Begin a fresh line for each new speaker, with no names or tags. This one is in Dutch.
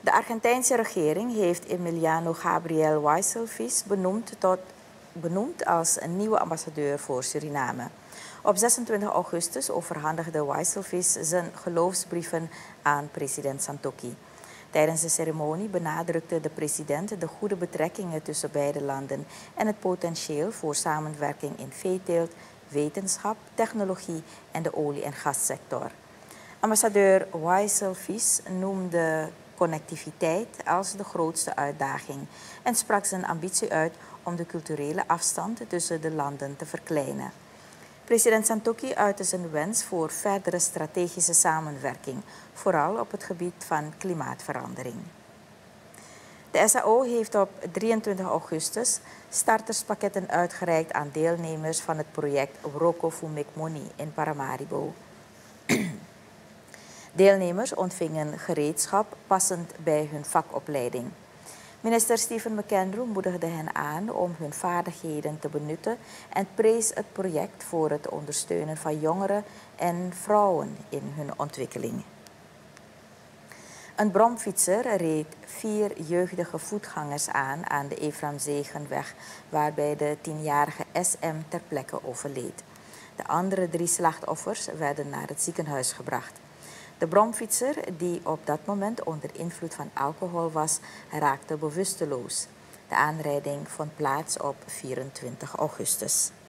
De Argentijnse regering heeft Emiliano Gabriel Wijsselvies benoemd als een nieuwe ambassadeur voor Suriname. Op 26 augustus overhandigde Wijsselvies zijn geloofsbrieven aan president Santokki. Tijdens de ceremonie benadrukte de president de goede betrekkingen tussen beide landen en het potentieel voor samenwerking in veeteelt, wetenschap, technologie en de olie- en gassector. Ambassadeur Wijsselvies noemde connectiviteit als de grootste uitdaging en sprak zijn ambitie uit om de culturele afstand tussen de landen te verkleinen. President Santokki uitte zijn wens voor verdere strategische samenwerking, vooral op het gebied van klimaatverandering. De SAO heeft op 23 augustus starterspakketten uitgereikt aan deelnemers van het project Roko Fumikmoni in Paramaribo. Deelnemers ontvingen gereedschap passend bij hun vakopleiding. Minister Stephen McAndrew moedigde hen aan om hun vaardigheden te benutten en prees het project voor het ondersteunen van jongeren en vrouwen in hun ontwikkeling. Een bromfietser reed 4 jeugdige voetgangers aan de Eframzegenweg, waarbij de 10-jarige SM ter plekke overleed. De andere 3 slachtoffers werden naar het ziekenhuis gebracht. De bromfietser, die op dat moment onder invloed van alcohol was, raakte bewusteloos. De aanrijding vond plaats op 24 augustus.